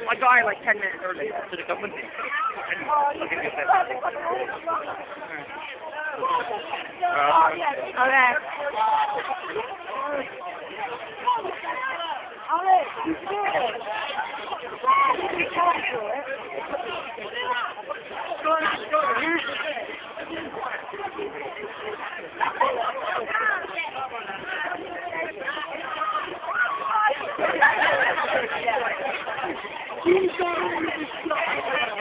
I got here like 10 minutes early. Should have come with me. I'll give you a bit. Okay. He's going to